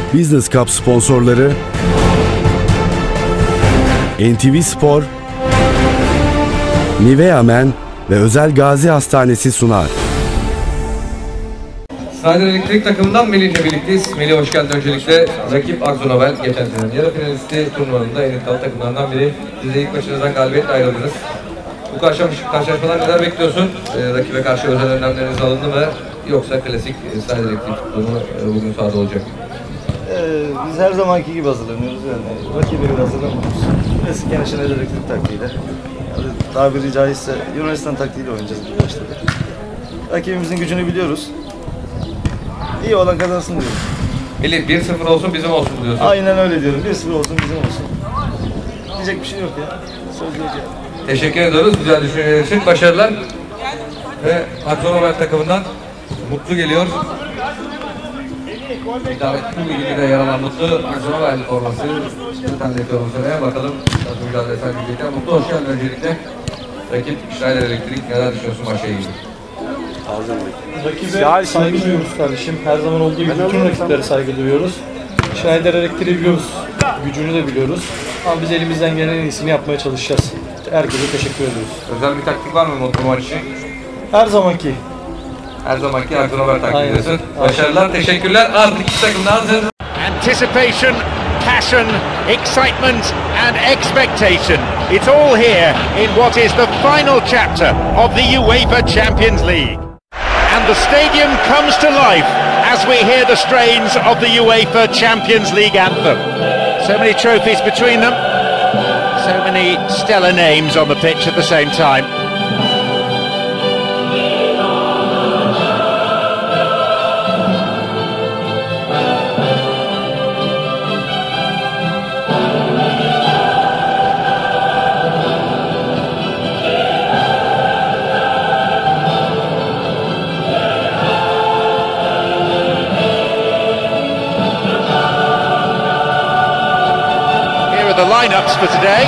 Business Cup sponsorları NTV Spor, Nivea Men ve Özel Gazi Hastanesi sunar. Snyder Elektrik takımından Melih'le birlikteyiz. Melih hoş geldin öncelikle. Rakip Akzo Nobel, geçen senenin yarı finalisti, turnuvanın da en iddialı takımlarından biri. Siz de ilk maçınızdan galibiyetle ayrıldınız. Bu karşılaşmadan neler bekliyorsun? Rakibe karşı özel önlemleriniz alındı mı? Yoksa klasik Snyder Elektrik tuttuğunu bugün sahada olacak? Biz her zamanki gibi hazırlanıyoruz yani. Rakibe göre hazırlanmıyoruz. Klasik gene Snyder Elektrik taktiğiyle. Tabiri caizse Yunanistan taktiğiyle oynayacağız bu yaşta. Rakibimizin gücünü biliyoruz. İyi olan kazansın diyorum. Melih 1-0 olsun bizim olsun diyorsun. Aynen öyle diyorum. 1-0 olsun bizim olsun. Diyecek bir şey yok ya. Söz yok ya. Teşekkür ediyoruz güzel düşünceler için. Başarılar. Ve Akzo Nobel takımından Mutlu geliyor. İdaretli bilgide yer alan Mutlu, Akzo Nobel forması. Bir tane de formasına bakalım nasıl mücadele edecekler. Mutlu hoş geldin öncelikle. Rakip Snyder Elektrik, neler düşünüyorsun maçla ilgili? Rakibe saygı duyuyoruz kardeşim. Her zaman olduğu gibi bütün rakiplere saygı duyuyoruz. Snyder Elektriği biliyoruz. Gücünü de biliyoruz. Ama biz elimizden gelen en iyisini yapmaya çalışacağız. Herkese teşekkür ediyoruz. Özel bir taktik var mı Mutlu maç için? Her zamanki. Her zamanki Akzo Nobel taktik ediyorsun. Başarılar, teşekkürler. Artık iki takım da hazır. Anticipation, passion, excitement and expectation. It's all here in what is the final chapter of the UEFA Champions League. And the stadium comes to life as we hear the strains of the UEFA Champions League anthem. So many trophies between them, so many stellar names on the pitch at the same time. The lineups for today.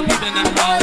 the people them know.